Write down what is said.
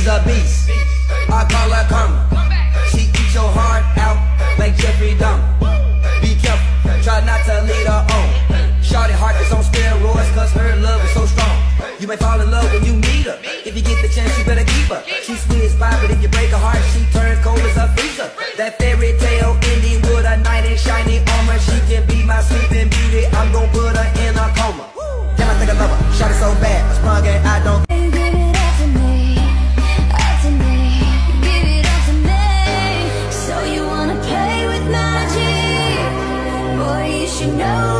she's a beast. I call her karma. She eats your heart out like Jeffrey Dahmer. Be careful, try not to lead her on. Shorty heart is on steroids cause her love is so strong. You may fall in love when you meet her. If you get the chance, you better keep her. She's sweet as pie, but if you break her heart, she turns cold as a freezer. That fairy tale ending with a knight in shiny armor. She can be my sleeping beauty, I'm gon' put her in a coma. Damn, I think I love her, shot it so bad, I sprung and I don't. Give it up to me, up to me. Give it up to me. So you wanna play with magic? Boy, you should know